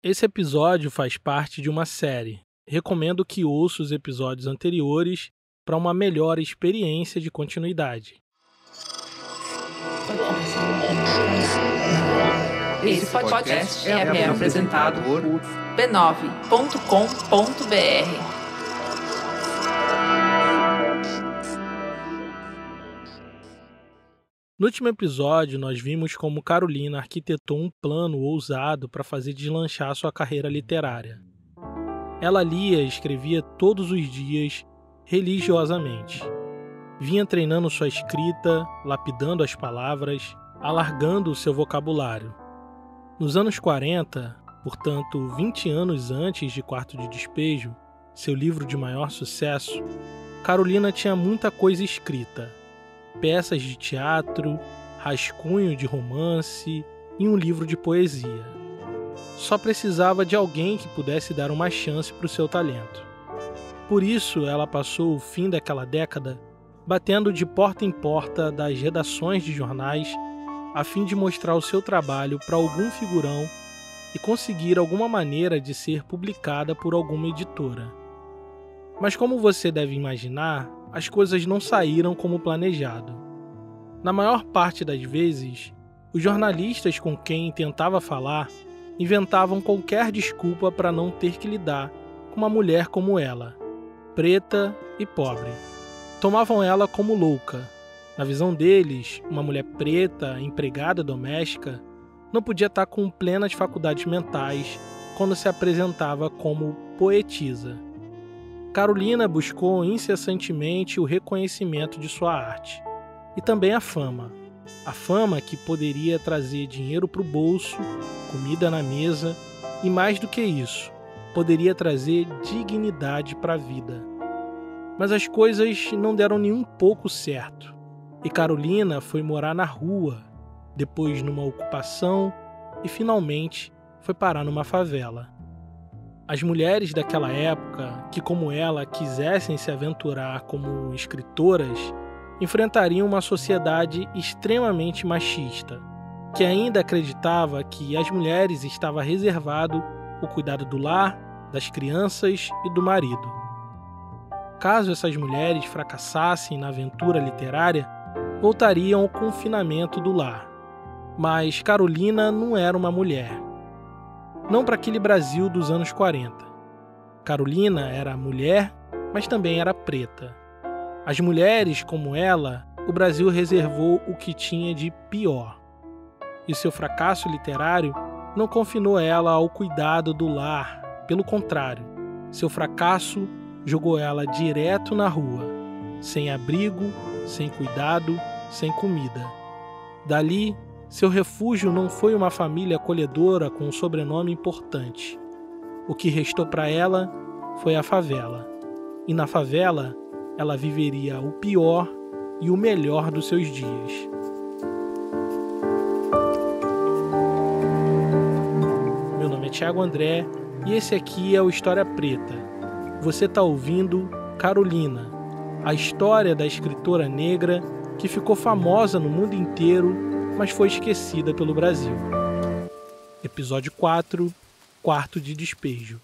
Esse episódio faz parte de uma série. Recomendo que ouça os episódios anteriores para uma melhor experiência de continuidade. Esse podcast é apresentado por b9.com.br. No último episódio, nós vimos como Carolina arquitetou um plano ousado para fazer deslanchar sua carreira literária. Ela lia e escrevia todos os dias, religiosamente. Vinha treinando sua escrita, lapidando as palavras, alargando o seu vocabulário. Nos anos 40, portanto 20 anos antes de Quarto de Despejo, seu livro de maior sucesso, Carolina tinha muita coisa escrita. Peças de teatro, rascunho de romance e um livro de poesia. Só precisava de alguém que pudesse dar uma chance para o seu talento. Por isso, ela passou o fim daquela década batendo de porta em porta das redações de jornais a fim de mostrar o seu trabalho para algum figurão e conseguir alguma maneira de ser publicada por alguma editora. Mas como você deve imaginar, as coisas não saíram como planejado. Na maior parte das vezes, os jornalistas com quem tentava falar inventavam qualquer desculpa para não ter que lidar com uma mulher como ela, preta e pobre. Tomavam ela como louca. Na visão deles, uma mulher preta, empregada doméstica, não podia estar com plenas faculdades mentais quando se apresentava como poetisa. Carolina buscou incessantemente o reconhecimento de sua arte e também a fama que poderia trazer dinheiro para o bolso, comida na mesa e, mais do que isso, poderia trazer dignidade para a vida. Mas as coisas não deram nem um pouco certo e Carolina foi morar na rua, depois numa ocupação e finalmente foi parar numa favela. As mulheres daquela época, que como ela quisessem se aventurar como escritoras, enfrentariam uma sociedade extremamente machista, que ainda acreditava que às mulheres estava reservado o cuidado do lar, das crianças e do marido. Caso essas mulheres fracassassem na aventura literária, voltariam ao confinamento do lar. Mas Carolina não era uma mulher. Não para aquele Brasil dos anos 40. Carolina era mulher, mas também era preta. As mulheres como ela, o Brasil reservou o que tinha de pior. E seu fracasso literário não confinou ela ao cuidado do lar. Pelo contrário, seu fracasso jogou ela direto na rua, sem abrigo, sem cuidado, sem comida. Dali, seu refúgio não foi uma família acolhedora com um sobrenome importante. O que restou para ela foi a favela. E na favela, ela viveria o pior e o melhor dos seus dias. Meu nome é Thiago André e esse aqui é o História Preta. Você está ouvindo Carolina, a história da escritora negra que ficou famosa no mundo inteiro, mas foi esquecida pelo Brasil. Episódio 4, Quarto de Despejo.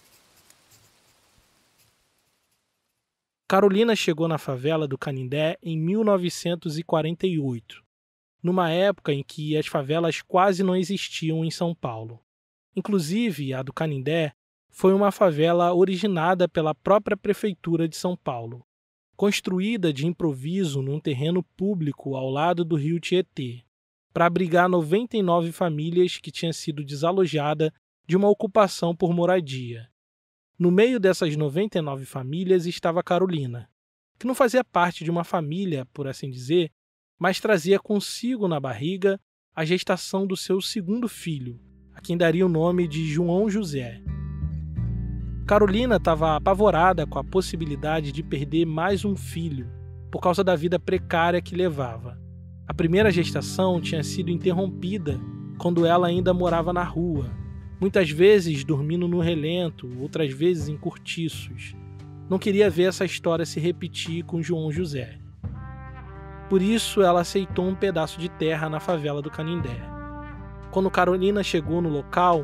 Carolina chegou na favela do Canindé em 1948, numa época em que as favelas quase não existiam em São Paulo. Inclusive, a do Canindé foi uma favela originada pela própria Prefeitura de São Paulo, construída de improviso num terreno público ao lado do rio Tietê, para abrigar 99 famílias que tinham sido desalojadas de uma ocupação por moradia. No meio dessas 99 famílias estava Carolina, que não fazia parte de uma família, por assim dizer, mas trazia consigo na barriga a gestação do seu segundo filho, a quem daria o nome de João José. Carolina estava apavorada com a possibilidade de perder mais um filho, por causa da vida precária que levava. A primeira gestação tinha sido interrompida quando ela ainda morava na rua, muitas vezes dormindo no relento, outras vezes em cortiços. Não queria ver essa história se repetir com João José. Por isso, ela aceitou um pedaço de terra na favela do Canindé. Quando Carolina chegou no local,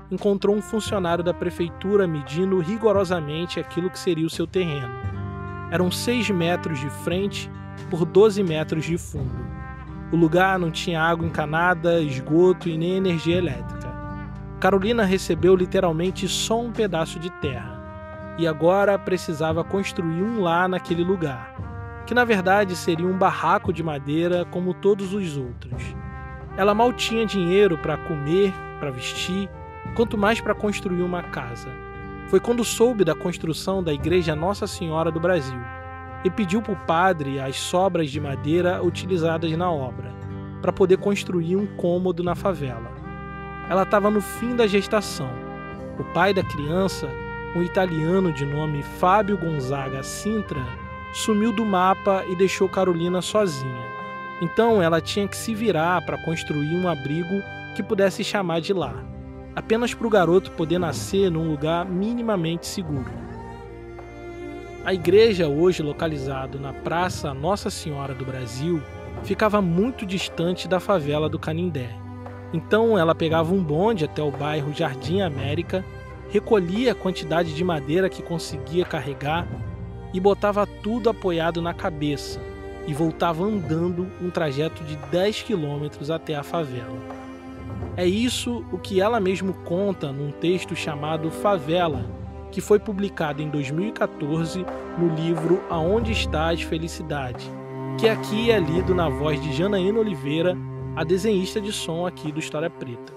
encontrou um funcionário da prefeitura medindo rigorosamente aquilo que seria o seu terreno. Eram 6 metros de frente por 12 metros de fundo. O lugar não tinha água encanada, esgoto e nem energia elétrica. Carolina recebeu literalmente só um pedaço de terra e agora precisava construir um lar naquele lugar, que na verdade seria um barraco de madeira como todos os outros. Ela mal tinha dinheiro para comer, para vestir, quanto mais para construir uma casa. Foi quando soube da construção da Igreja Nossa Senhora do Brasil e pediu para o padre as sobras de madeira utilizadas na obra, para poder construir um cômodo na favela. Ela estava no fim da gestação. O pai da criança, um italiano de nome Fábio Gonzaga Sintra, sumiu do mapa e deixou Carolina sozinha. Então ela tinha que se virar para construir um abrigo que pudesse chamar de lar, apenas para o garoto poder nascer num lugar minimamente seguro. A igreja, hoje localizada na Praça Nossa Senhora do Brasil, ficava muito distante da favela do Canindé. Então ela pegava um bonde até o bairro Jardim América, recolhia a quantidade de madeira que conseguia carregar e botava tudo apoiado na cabeça e voltava andando um trajeto de 10 quilômetros até a favela. É isso o que ela mesma conta num texto chamado Favela, que foi publicado em 2014 no livro Aonde Estás, Felicidade, que aqui é lido na voz de Janaína Oliveira, a desenhista de som aqui do História Preta.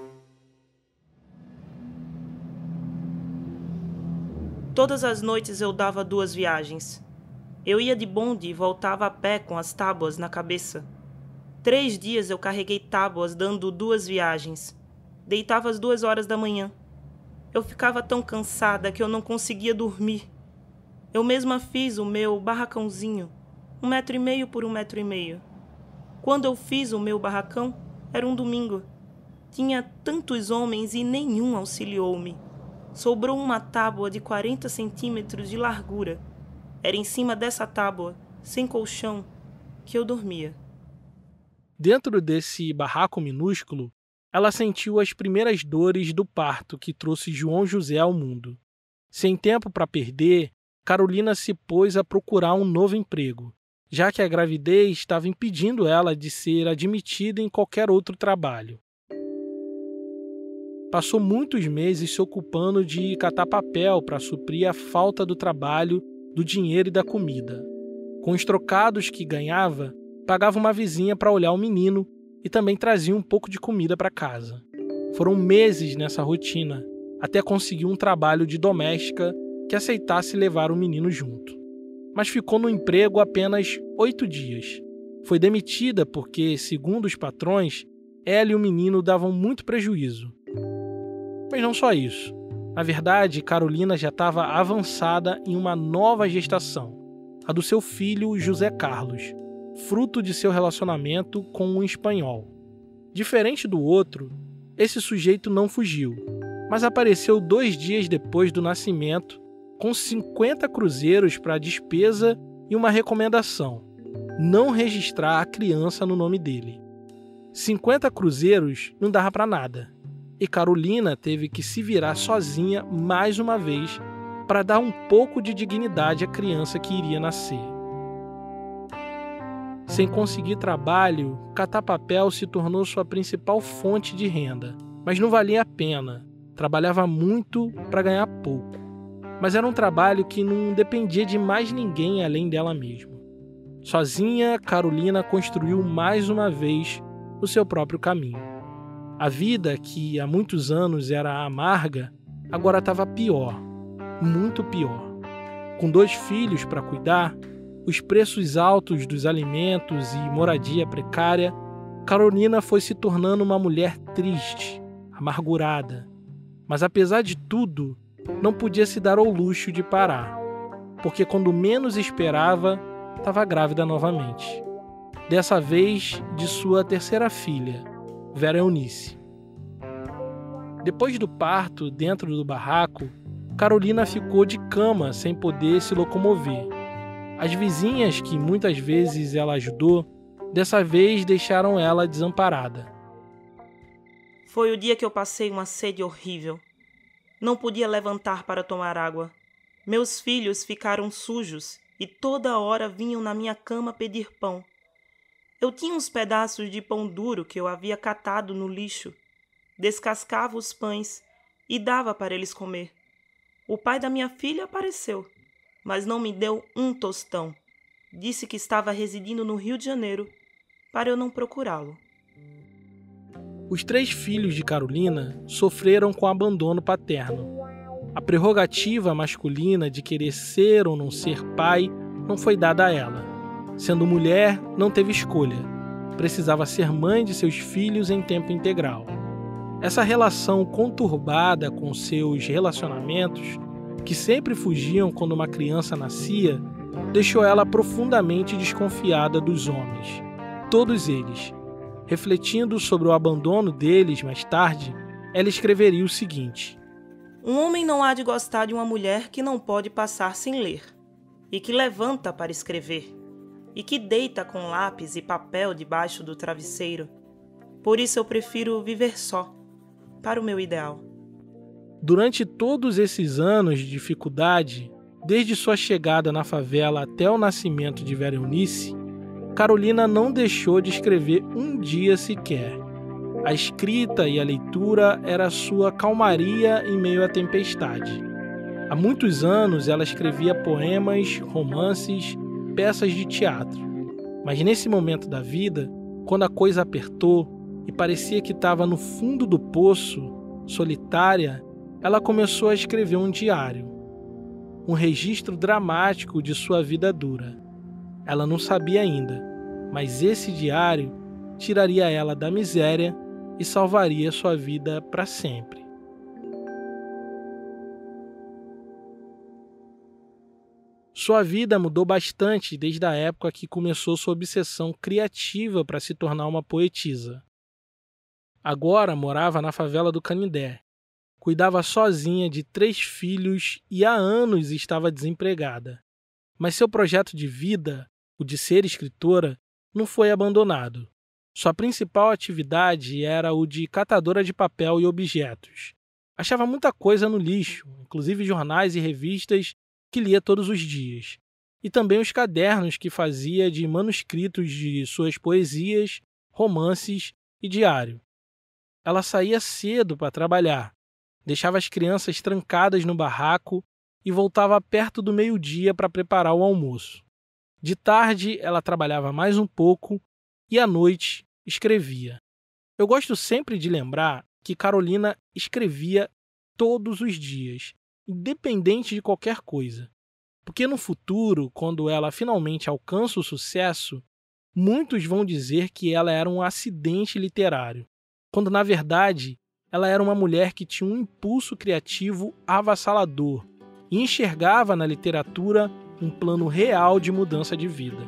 Todas as noites eu dava 2 viagens. Eu ia de bonde e voltava a pé com as tábuas na cabeça. 3 dias eu carreguei tábuas dando 2 viagens. Deitava às 2 horas da manhã. Eu ficava tão cansada que eu não conseguia dormir. Eu mesma fiz o meu barracãozinho, 1,5 metro por 1,5 metro. Quando eu fiz o meu barracão, era um domingo. Tinha tantos homens e nenhum auxiliou-me. Sobrou uma tábua de 40 centímetros de largura. Era em cima dessa tábua, sem colchão, que eu dormia. Dentro desse barraco minúsculo, ela sentiu as primeiras dores do parto que trouxe João José ao mundo. Sem tempo para perder, Carolina se pôs a procurar um novo emprego, já que a gravidez estava impedindo ela de ser admitida em qualquer outro trabalho. Passou muitos meses se ocupando de catar papel para suprir a falta do trabalho, do dinheiro e da comida. Com os trocados que ganhava, pagava uma vizinha para olhar o menino e também trazia um pouco de comida para casa. Foram meses nessa rotina, até conseguir um trabalho de doméstica que aceitasse levar o menino junto. Mas ficou no emprego apenas 8 dias. Foi demitida porque, segundo os patrões, ela e o menino davam muito prejuízo. Mas não só isso. Na verdade, Carolina já estava avançada em uma nova gestação, a do seu filho José Carlos, fruto de seu relacionamento com um espanhol. Diferente do outro, esse sujeito não fugiu, mas apareceu 2 dias depois do nascimento, com 50 cruzeiros para despesa e uma recomendação: não registrar a criança no nome dele. 50 cruzeiros não dava para nada. E Carolina teve que se virar sozinha mais uma vez para dar um pouco de dignidade à criança que iria nascer. Sem conseguir trabalho, catar papel se tornou sua principal fonte de renda, mas não valia a pena. Trabalhava muito para ganhar pouco. Mas era um trabalho que não dependia de mais ninguém além dela mesma. Sozinha, Carolina construiu mais uma vez o seu próprio caminho. A vida, que há muitos anos era amarga, agora estava pior, muito pior. Com 2 filhos para cuidar, os preços altos dos alimentos e moradia precária, Carolina foi se tornando uma mulher triste, amargurada. Mas apesar de tudo, não podia se dar ao luxo de parar, porque quando menos esperava, estava grávida novamente. Dessa vez, de sua 3ª filha, Vera Eunice. Depois do parto, dentro do barraco, Carolina ficou de cama sem poder se locomover. As vizinhas, que muitas vezes ela ajudou, dessa vez deixaram ela desamparada. Foi o dia que eu passei uma sede horrível. Não podia levantar para tomar água. Meus filhos ficaram sujos e toda hora vinham na minha cama pedir pão. Eu tinha uns pedaços de pão duro que eu havia catado no lixo. Descascava os pães e dava para eles comer. O pai da minha filha apareceu, mas não me deu um tostão. Disse que estava residindo no Rio de Janeiro, para eu não procurá-lo. Os 3 filhos de Carolina sofreram com abandono paterno. A prerrogativa masculina de querer ser ou não ser pai não foi dada a ela. Sendo mulher, não teve escolha. Precisava ser mãe de seus filhos em tempo integral. Essa relação conturbada com seus relacionamentos, que sempre fugiam quando uma criança nascia, deixou ela profundamente desconfiada dos homens. Todos eles. Refletindo sobre o abandono deles mais tarde, ela escreveria o seguinte: Um homem não há de gostar de uma mulher que não pode passar sem ler, e que levanta para escrever, e que deita com lápis e papel debaixo do travesseiro. Por isso eu prefiro viver só, para o meu ideal. Durante todos esses anos de dificuldade, desde sua chegada na favela até o nascimento de Vera Eunice, Carolina não deixou de escrever um dia sequer. A escrita e a leitura era sua calmaria em meio à tempestade. Há muitos anos ela escrevia poemas, romances, peças de teatro. Mas nesse momento da vida, quando a coisa apertou e parecia que estava no fundo do poço, solitária, ela começou a escrever um diário. Um registro dramático de sua vida dura. Ela não sabia ainda, mas esse diário tiraria ela da miséria e salvaria sua vida para sempre. Sua vida mudou bastante desde a época que começou sua obsessão criativa para se tornar uma poetisa. Agora morava na favela do Canindé, cuidava sozinha de 3 filhos e há anos estava desempregada. Mas seu projeto de vida, o de ser escritora, não foi abandonado. Sua principal atividade era o de catadora de papel e objetos. Achava muita coisa no lixo, inclusive jornais e revistas que lia todos os dias. E também os cadernos que fazia de manuscritos de suas poesias, romances e diário. Ela saía cedo para trabalhar, deixava as crianças trancadas no barraco e voltava perto do meio-dia para preparar o almoço. De tarde, ela trabalhava mais um pouco e à noite escrevia. Eu gosto sempre de lembrar que Carolina escrevia todos os dias, independente de qualquer coisa. Porque no futuro, quando ela finalmente alcança o sucesso, muitos vão dizer que ela era um acidente literário, quando na verdade ela era uma mulher que tinha um impulso criativo avassalador e enxergava na literatura um plano real de mudança de vida.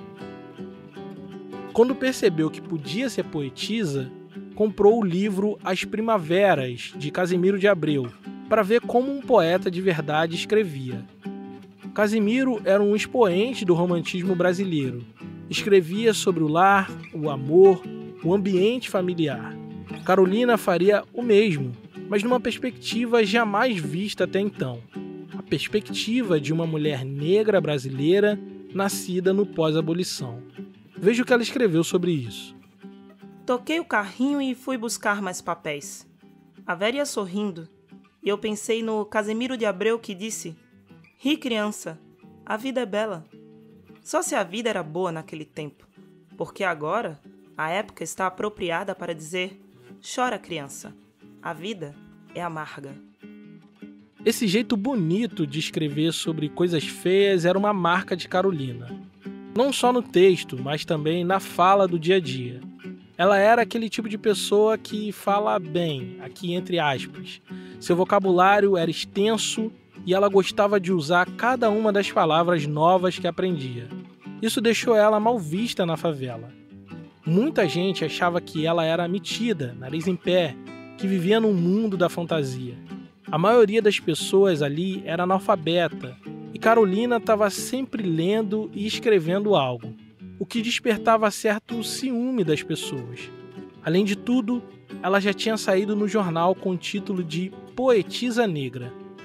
Quando percebeu que podia ser poetisa, comprou o livro As Primaveras, de Casimiro de Abreu, para ver como um poeta de verdade escrevia. Casimiro era um expoente do romantismo brasileiro. Escrevia sobre o lar, o amor, o ambiente familiar. Carolina faria o mesmo, mas numa perspectiva jamais vista até então. A perspectiva de uma mulher negra brasileira nascida no pós-abolição. Veja o que ela escreveu sobre isso. Toquei o carrinho e fui buscar mais papéis. A Vera ia sorrindo, e eu pensei no Casimiro de Abreu que disse: "Ri, criança, a vida é bela." Só se a vida era boa naquele tempo, porque agora a época está apropriada para dizer: "Chora, criança, a vida é amarga." Esse jeito bonito de escrever sobre coisas feias era uma marca de Carolina. Não só no texto, mas também na fala do dia a dia. Ela era aquele tipo de pessoa que fala bem, aqui entre aspas. Seu vocabulário era extenso e ela gostava de usar cada uma das palavras novas que aprendia. Isso deixou ela mal vista na favela. Muita gente achava que ela era metida, nariz em pé, que vivia num mundo da fantasia. A maioria das pessoas ali era analfabeta e Carolina estava sempre lendo e escrevendo algo, o que despertava certo ciúme das pessoas. Além de tudo, ela já tinha saído no jornal com o título de Poetisa Negra.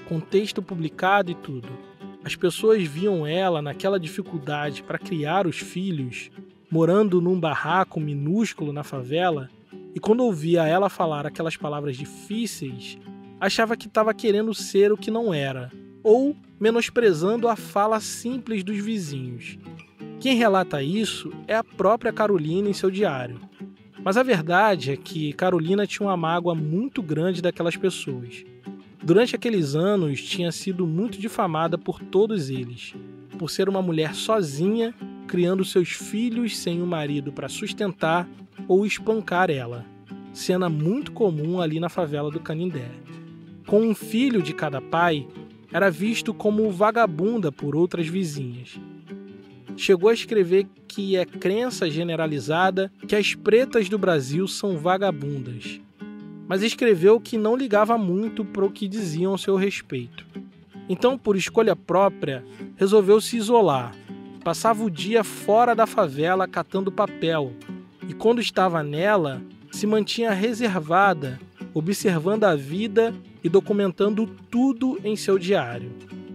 com texto publicado e tudo. As pessoas viam ela naquela dificuldade para criar os filhos, morando num barraco minúsculo na favela, e quando ouvia ela falar aquelas palavras difíceis, achava que estava querendo ser o que não era, ou menosprezando a fala simples dos vizinhos. Quem relata isso é a própria Carolina em seu diário. Mas a verdade é que Carolina tinha uma mágoa muito grande daquelas pessoas. Durante aqueles anos, tinha sido muito difamada por todos eles, por ser uma mulher sozinha, criando seus filhos sem um marido para sustentar ou espancar ela, cena muito comum ali na favela do Canindé. Com um filho de cada pai, era visto como vagabunda por outras vizinhas. Chegou a escrever que é crença generalizada que as pretas do Brasil são vagabundas, mas escreveu que não ligava muito para o que diziam a seu respeito. Então, por escolha própria, resolveu se isolar. Passava o dia fora da favela catando papel, e quando estava nela, se mantinha reservada, observando a vida e documentando tudo em seu diário.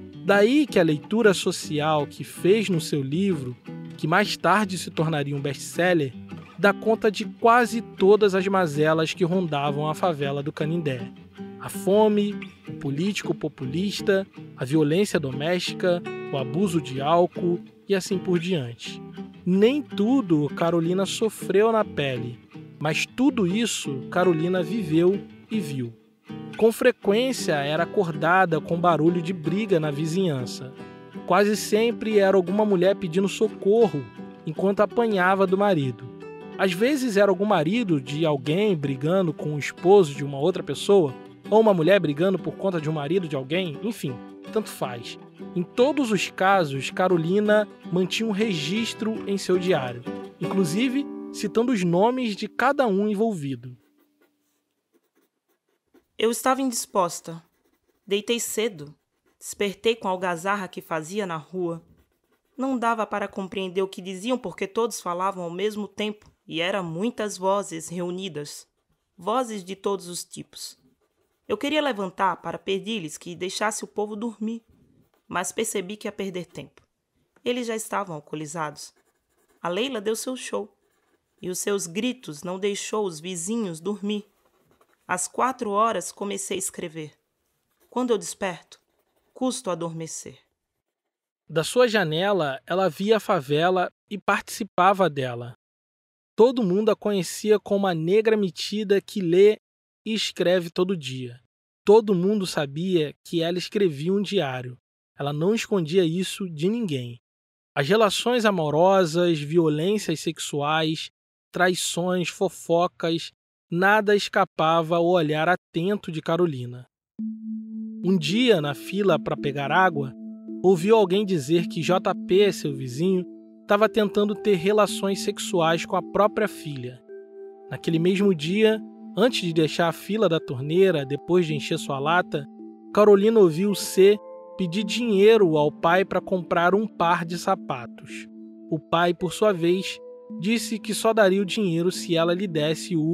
Daí que a leitura social que fez no seu livro, que mais tarde se tornaria um best-seller, dá conta de quase todas as mazelas que rondavam a favela do Canindé. A fome, o político populista, a violência doméstica, o abuso de álcool e assim por diante. Nem tudo Carolina sofreu na pele, mas tudo isso Carolina viveu e viu. Com frequência era acordada com barulho de briga na vizinhança. Quase sempre era alguma mulher pedindo socorro enquanto apanhava do marido. Às vezes era algum marido de alguém brigando com o esposo de uma outra pessoa, ou uma mulher brigando por conta de um marido de alguém, enfim, tanto faz. Em todos os casos, Carolina mantinha um registro em seu diário, inclusive citando os nomes de cada um envolvido. Eu estava indisposta. Deitei cedo. Despertei com a algazarra que fazia na rua. Não dava para compreender o que diziam porque todos falavam ao mesmo tempo e eram muitas vozes reunidas. Vozes de todos os tipos. Eu queria levantar para pedir-lhes que deixasse o povo dormir, mas percebi que ia perder tempo. Eles já estavam alcoolizados. A Leila deu seu show e os seus gritos não deixou os vizinhos dormir. Às 4 horas comecei a escrever. Quando eu desperto, custo adormecer. Da sua janela, ela via a favela e participava dela. Todo mundo a conhecia como a negra metida que lê e escreve todo dia. Todo mundo sabia que ela escrevia um diário. Ela não escondia isso de ninguém. As relações amorosas, violências sexuais, traições, fofocas, nada escapava ao olhar atento de Carolina. Um dia, na fila para pegar água, ouviu alguém dizer que JP, seu vizinho, estava tentando ter relações sexuais com a própria filha. Naquele mesmo dia, antes de deixar a fila da torneira, depois de encher sua lata, Carolina ouviu C pedir dinheiro ao pai para comprar um par de sapatos. O pai, por sua vez, disse que só daria o dinheiro se ela lhe desse o ...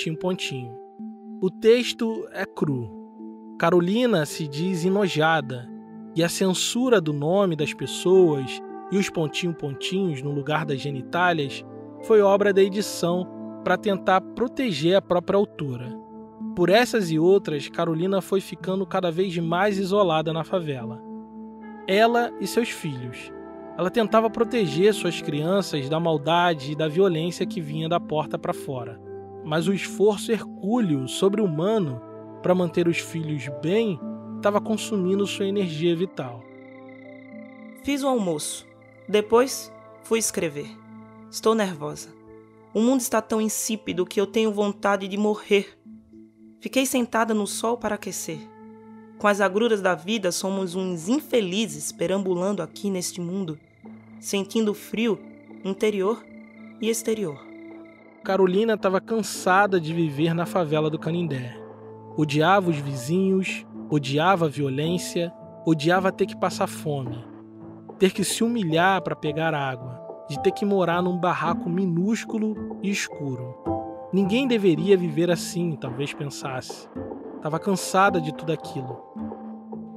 O texto é cru. Carolina se diz enojada, e a censura do nome das pessoas e os pontinhos no lugar das genitálias foi obra da edição para tentar proteger a própria autora. Por essas e outras, Carolina foi ficando cada vez mais isolada na favela. Ela e seus filhos. Ela tentava proteger suas crianças da maldade e da violência que vinha da porta para fora. Mas o esforço hercúleo sobre-humano para manter os filhos bem estava consumindo sua energia vital. Fiz o almoço. Depois, fui escrever. Estou nervosa. O mundo está tão insípido que eu tenho vontade de morrer. Fiquei sentada no sol para aquecer. Com as agruras da vida, somos uns infelizes perambulando aqui neste mundo, sentindo frio interior e exterior. Carolina estava cansada de viver na favela do Canindé. Odiava os vizinhos, odiava a violência, odiava ter que passar fome, ter que se humilhar para pegar água, de ter que morar num barraco minúsculo e escuro. Ninguém deveria viver assim, talvez pensasse. Estava cansada de tudo aquilo.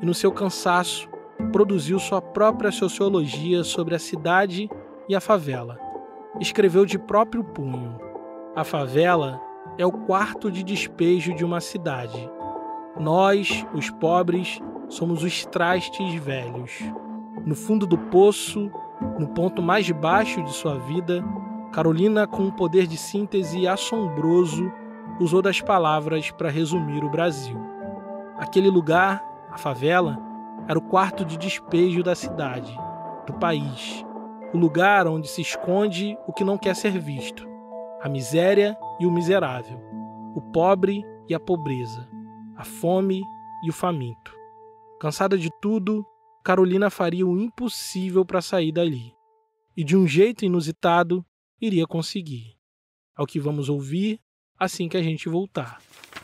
e, no seu cansaço, produziu sua própria sociologia sobre a cidade e a favela. Escreveu de próprio punho: a favela é o quarto de despejo de uma cidade. Nós, os pobres, somos os trastes velhos. No fundo do poço, no ponto mais baixo de sua vida, Carolina, com um poder de síntese assombroso, usou das palavras para resumir o Brasil. Aquele lugar, a favela, era o quarto de despejo da cidade, do país, o lugar onde se esconde o que não quer ser visto, a miséria e o miserável, o pobre e a pobreza, a fome e o faminto. Cansada de tudo, Carolina faria o impossível para sair dali. E de um jeito inusitado, iria conseguir. É o que vamos ouvir assim que a gente voltar.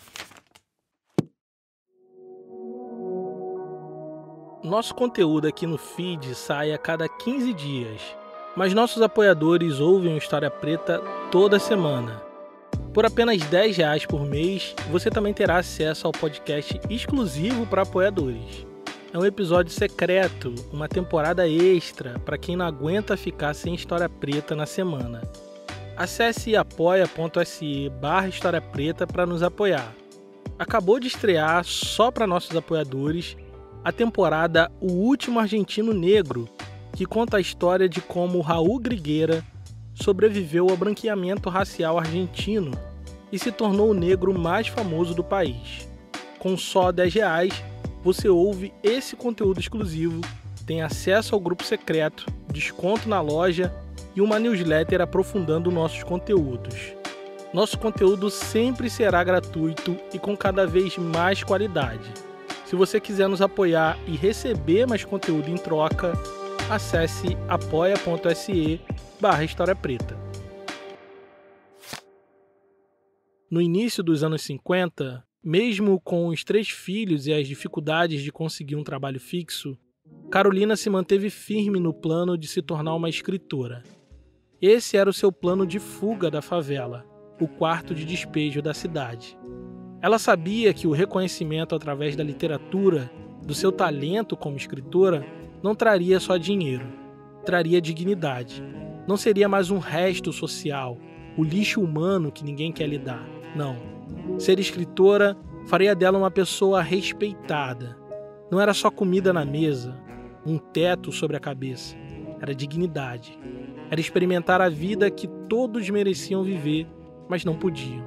Nosso conteúdo aqui no feed sai a cada 15 dias, mas nossos apoiadores ouvem o História Preta toda semana. Por apenas R$10 por mês, você também terá acesso ao podcast exclusivo para apoiadores. É um episódio secreto, uma temporada extra para quem não aguenta ficar sem História Preta na semana. Acesse apoia.se/História Preta para nos apoiar. Acabou de estrear, só para nossos apoiadores, a temporada O Último Argentino Negro, que conta a história de como Raul Grigueira sobreviveu ao branqueamento racial argentino e se tornou o negro mais famoso do país. Com só R$10, você ouve esse conteúdo exclusivo, tem acesso ao grupo secreto, desconto na loja e uma newsletter aprofundando nossos conteúdos. Nosso conteúdo sempre será gratuito e com cada vez mais qualidade. Se você quiser nos apoiar e receber mais conteúdo em troca, acesse apoia.se/História Preta. No início dos anos 50, mesmo com os 3 filhos e as dificuldades de conseguir um trabalho fixo, Carolina se manteve firme no plano de se tornar uma escritora. Esse era o seu plano de fuga da favela, o quarto de despejo da cidade. Ela sabia que o reconhecimento através da literatura, do seu talento como escritora, não traria só dinheiro, traria dignidade. Não seria mais um resto social, o lixo humano que ninguém quer lidar. Não. Ser escritora faria dela uma pessoa respeitada. Não era só comida na mesa, um teto sobre a cabeça. Era dignidade. Era experimentar a vida que todos mereciam viver, mas não podiam.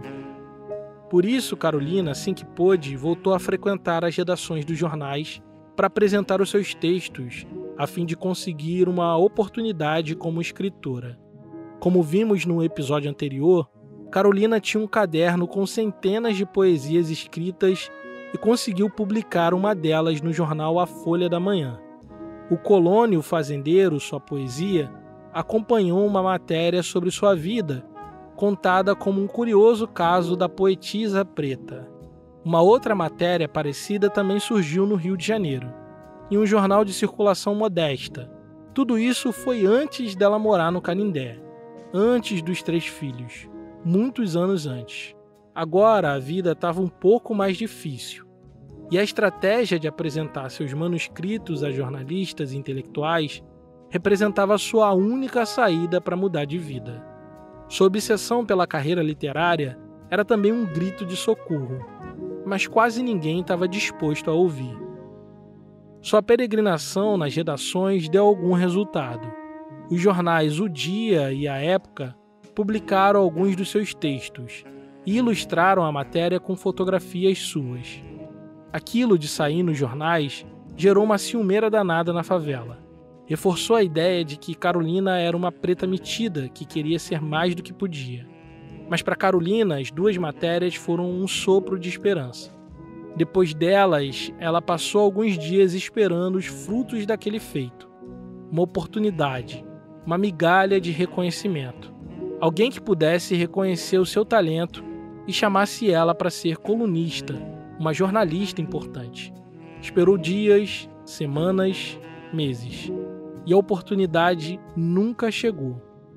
Por isso, Carolina, assim que pôde, voltou a frequentar as redações dos jornais para apresentar os seus textos, a fim de conseguir uma oportunidade como escritora. Como vimos no episódio anterior, Carolina tinha um caderno com centenas de poesias escritas e conseguiu publicar uma delas no jornal A Folha da Manhã. O Colônio Fazendeiro, sua poesia, acompanhou uma matéria sobre sua vida, contada como um curioso caso da poetisa preta. Uma outra matéria parecida também surgiu no Rio de Janeiro, em um jornal de circulação modesta. Tudo isso foi antes dela morar no Canindé, antes dos 3 filhos, muitos anos antes. Agora a vida estava um pouco mais difícil, e a estratégia de apresentar seus manuscritos a jornalistas e intelectuais representava sua única saída para mudar de vida. Sua obsessão pela carreira literária era também um grito de socorro, mas quase ninguém estava disposto a ouvir. Sua peregrinação nas redações deu algum resultado. Os jornais O Dia e A Época publicaram alguns dos seus textos e ilustraram a matéria com fotografias suas. Aquilo de sair nos jornais gerou uma ciumeira danada na favela. Reforçou a ideia de que Carolina era uma preta metida que queria ser mais do que podia. Mas para Carolina, as 2 matérias foram um sopro de esperança. Depois delas, ela passou alguns dias esperando os frutos daquele feito. Uma oportunidade, uma migalha de reconhecimento. Alguém que pudesse reconhecer o seu talento e chamasse ela para ser colunista, uma jornalista importante. Esperou dias, semanas, meses. E a oportunidade nunca chegou.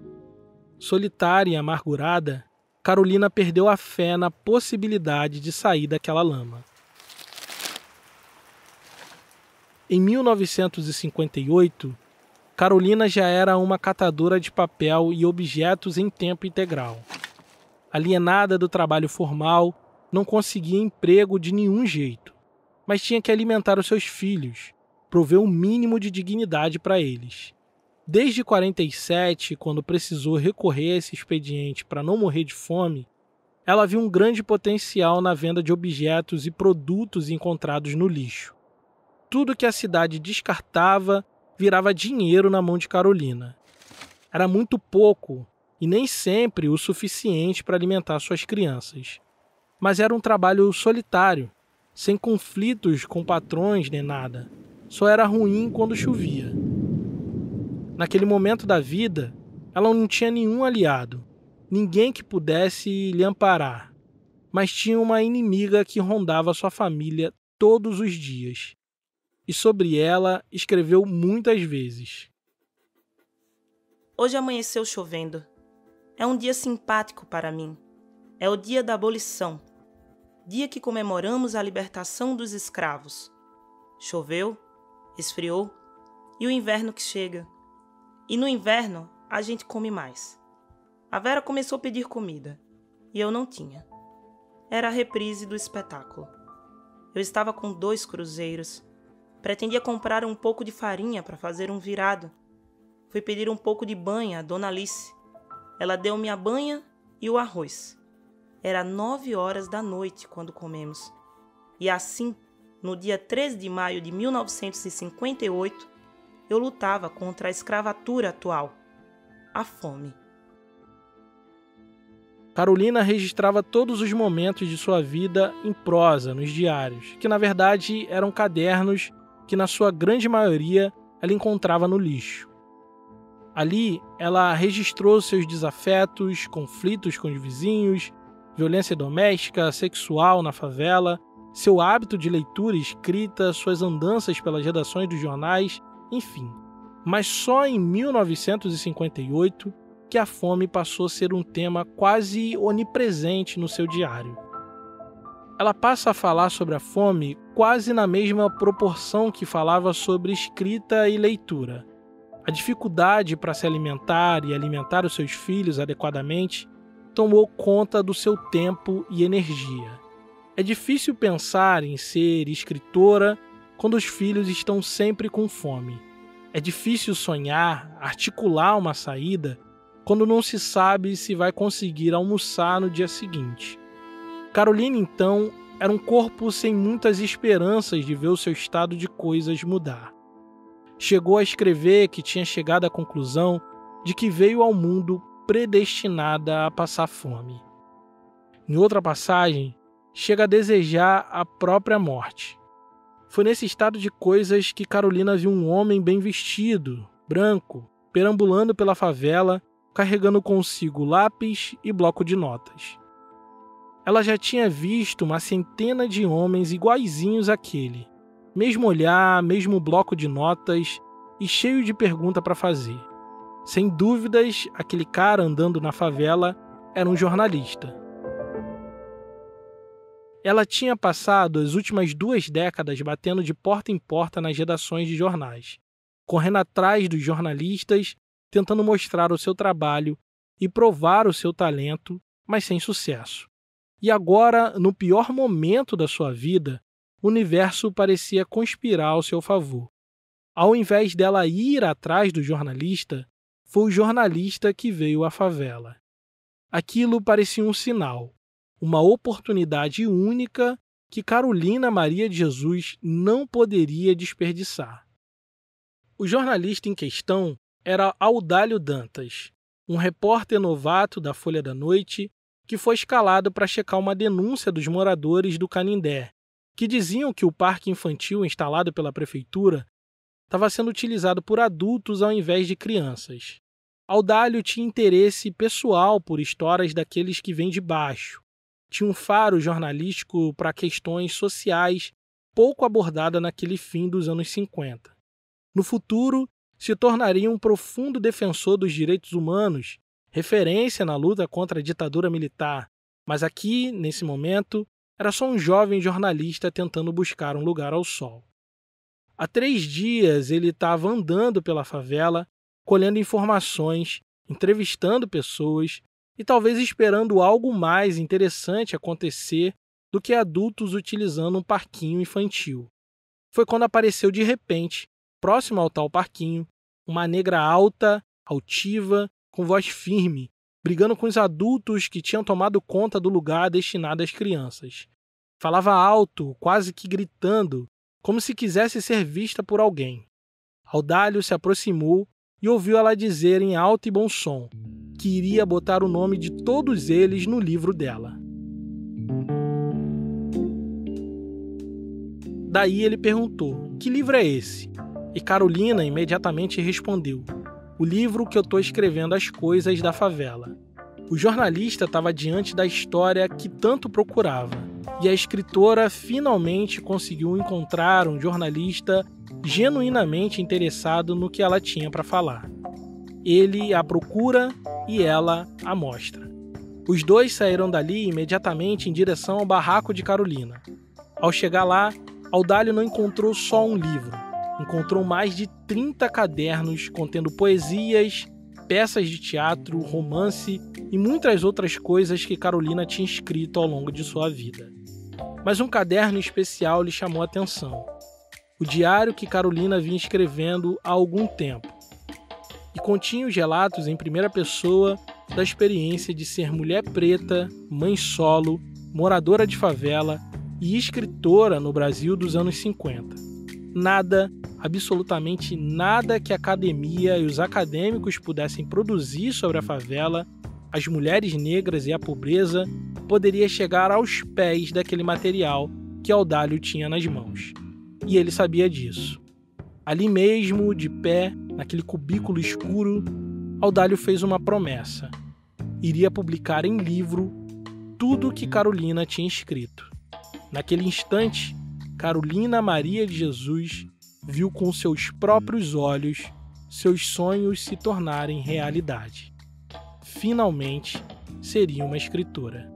Solitária e amargurada, Carolina perdeu a fé na possibilidade de sair daquela lama. Em 1958, Carolina já era uma catadora de papel e objetos em tempo integral. Alienada do trabalho formal, não conseguia emprego de nenhum jeito, mas tinha que alimentar os seus filhos, prover um mínimo de dignidade para eles. Desde 47, quando precisou recorrer a esse expediente para não morrer de fome, ela viu um grande potencial na venda de objetos e produtos encontrados no lixo. Tudo que a cidade descartava virava dinheiro na mão de Carolina. Era muito pouco e nem sempre o suficiente para alimentar suas crianças. Mas era um trabalho solitário, sem conflitos com patrões nem nada. Só era ruim quando chovia. Naquele momento da vida, ela não tinha nenhum aliado, ninguém que pudesse lhe amparar, mas tinha uma inimiga que rondava sua família todos os dias. E sobre ela escreveu muitas vezes. Hoje amanheceu chovendo. É um dia simpático para mim. É o dia da abolição. Dia que comemoramos a libertação dos escravos. Choveu, esfriou, e o inverno que chega. E no inverno a gente come mais. A Vera começou a pedir comida, e eu não tinha. Era a reprise do espetáculo. Eu estava com 2 cruzeiros. Pretendia comprar um pouco de farinha para fazer um virado. Fui pedir um pouco de banha a Dona Alice. Ela deu-me a banha e o arroz. Era 9 horas da noite quando comemos. E assim, no dia 13 de maio de 1958, eu lutava contra a escravatura atual, a fome. Carolina registrava todos os momentos de sua vida em prosa, nos diários, que na verdade eram cadernos que na sua grande maioria ela encontrava no lixo. Ali, ela registrou seus desafetos, conflitos com os vizinhos, violência doméstica, sexual na favela, seu hábito de leitura e escrita, suas andanças pelas redações dos jornais, enfim. Mas só em 1958 que a fome passou a ser um tema quase onipresente no seu diário. Ela passa a falar sobre a fome quase na mesma proporção que falava sobre escrita e leitura. A dificuldade para se alimentar e alimentar os seus filhos adequadamente tomou conta do seu tempo e energia. É difícil pensar em ser escritora quando os filhos estão sempre com fome. É difícil sonhar, articular uma saída quando não se sabe se vai conseguir almoçar no dia seguinte. Carolina, então, era um corpo sem muitas esperanças de ver o seu estado de coisas mudar. Chegou a escrever que tinha chegado à conclusão de que veio ao mundo predestinada a passar fome. Em outra passagem, chega a desejar a própria morte. Foi nesse estado de coisas que Carolina viu um homem bem vestido, branco, perambulando pela favela, carregando consigo lápis e bloco de notas. Ela já tinha visto uma centena de homens iguaizinhos àquele, mesmo olhar, mesmo bloco de notas e cheio de pergunta para fazer. Sem dúvidas, aquele cara andando na favela era um jornalista. Ela tinha passado as últimas 2 décadas batendo de porta em porta nas redações de jornais, correndo atrás dos jornalistas, tentando mostrar o seu trabalho e provar o seu talento, mas sem sucesso. E agora, no pior momento da sua vida, o universo parecia conspirar ao seu favor. Ao invés dela ir atrás do jornalista, foi o jornalista que veio à favela. Aquilo parecia um sinal, uma oportunidade única que Carolina Maria de Jesus não poderia desperdiçar. O jornalista em questão era Audálio Dantas, um repórter novato da Folha da Noite que foi escalado para checar uma denúncia dos moradores do Canindé, que diziam que o parque infantil instalado pela prefeitura estava sendo utilizado por adultos ao invés de crianças. Audálio tinha interesse pessoal por histórias daqueles que vêm de baixo. Tinha um faro jornalístico para questões sociais pouco abordada naquele fim dos anos 50. No futuro, se tornaria um profundo defensor dos direitos humanos, referência na luta contra a ditadura militar, mas aqui, nesse momento, era só um jovem jornalista tentando buscar um lugar ao sol. Há 3 dias ele estava andando pela favela, colhendo informações, entrevistando pessoas e talvez esperando algo mais interessante acontecer do que adultos utilizando um parquinho infantil. Foi quando apareceu de repente, próximo ao tal parquinho, uma negra alta, altiva, com voz firme, brigando com os adultos que tinham tomado conta do lugar destinado às crianças. Falava alto, quase que gritando, como se quisesse ser vista por alguém. Audálio se aproximou e ouviu ela dizer em alto e bom som que iria botar o nome de todos eles no livro dela. Daí ele perguntou: que livro é esse? E Carolina imediatamente respondeu: o livro que eu estou escrevendo as coisas da favela. O jornalista estava diante da história que tanto procurava, e a escritora finalmente conseguiu encontrar um jornalista genuinamente interessado no que ela tinha para falar. Ele a procura e ela a mostra. Os dois saíram dali imediatamente em direção ao barraco de Carolina. Ao chegar lá, Audálio não encontrou só um livro. Encontrou mais de 30 cadernos contendo poesias, peças de teatro, romance e muitas outras coisas que Carolina tinha escrito ao longo de sua vida. Mas um caderno especial lhe chamou a atenção. O diário que Carolina vinha escrevendo há algum tempo. E continha os relatos em primeira pessoa da experiência de ser mulher preta, mãe solo, moradora de favela e escritora no Brasil dos anos 50. Nada, absolutamente nada que a academia e os acadêmicos pudessem produzir sobre a favela, as mulheres negras e a pobreza poderia chegar aos pés daquele material que Audálio tinha nas mãos. E ele sabia disso. Ali mesmo, de pé, naquele cubículo escuro, Audálio fez uma promessa. Iria publicar em livro tudo o que Carolina tinha escrito. Naquele instante, Carolina Maria de Jesus viu com seus próprios olhos seus sonhos se tornarem realidade. Finalmente, seria uma escritora.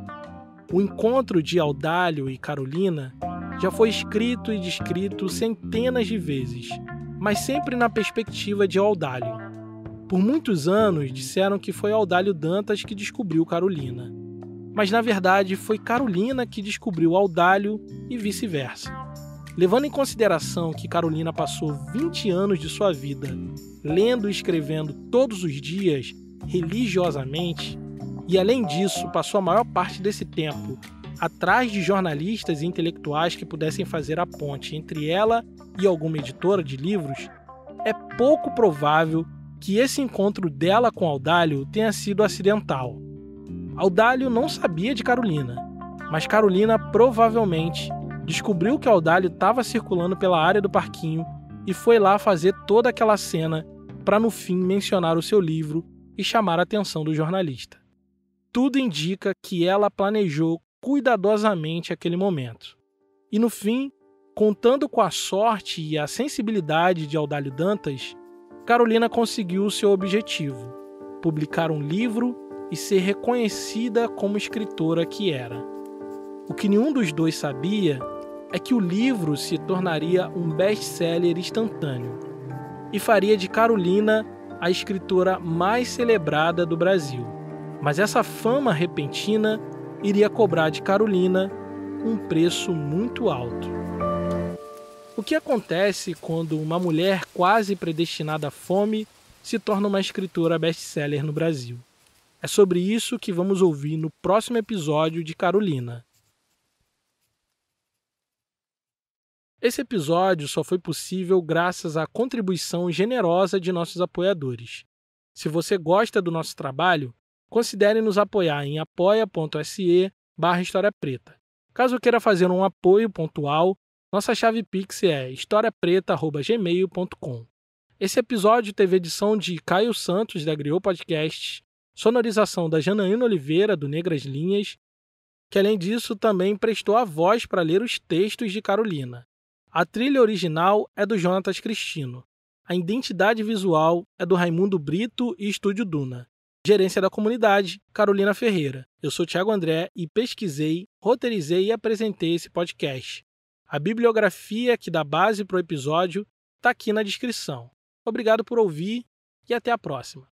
O encontro de Audálio e Carolina já foi escrito e descrito centenas de vezes, mas sempre na perspectiva de Audálio. Por muitos anos disseram que foi Audálio Dantas que descobriu Carolina, mas na verdade foi Carolina que descobriu Audálio e vice-versa. Levando em consideração que Carolina passou 20 anos de sua vida lendo e escrevendo todos os dias, religiosamente, e além disso passou a maior parte desse tempo atrás de jornalistas e intelectuais que pudessem fazer a ponte entre ela e alguma editora de livros, é pouco provável que esse encontro dela com Audálio tenha sido acidental. Audálio não sabia de Carolina, mas Carolina provavelmente descobriu que Audálio estava circulando pela área do parquinho e foi lá fazer toda aquela cena para no fim mencionar o seu livro e chamar a atenção do jornalista. Tudo indica que ela planejou cuidadosamente aquele momento. E no fim, contando com a sorte e a sensibilidade de Audálio Dantas, Carolina conseguiu o seu objetivo: publicar um livro e ser reconhecida como escritora que era. O que nenhum dos dois sabia é que o livro se tornaria um best-seller instantâneo e faria de Carolina a escritora mais celebrada do Brasil. Mas essa fama repentina iria cobrar de Carolina um preço muito alto. O que acontece quando uma mulher quase predestinada à fome se torna uma escritora best-seller no Brasil? É sobre isso que vamos ouvir no próximo episódio de Carolina. Esse episódio só foi possível graças à contribuição generosa de nossos apoiadores. Se você gosta do nosso trabalho, considere nos apoiar em apoia.se/História Preta. Caso queira fazer um apoio pontual, nossa chave Pix é historiapreta@gmail.com. Esse episódio teve edição de Caio Santos, da Griot Podcasts, sonorização da Janaína Oliveira, do Negras Linhas, que além disso também prestou a voz para ler os textos de Carolina. A trilha original é do Jonatas Cristino. A identidade visual é do Raimundo Brito e Estúdio Duna. Gerência da comunidade, Carolina Ferreira. Eu sou Thiago André e pesquisei, roteirizei e apresentei esse podcast. A bibliografia que dá base para o episódio está aqui na descrição. Obrigado por ouvir e até a próxima.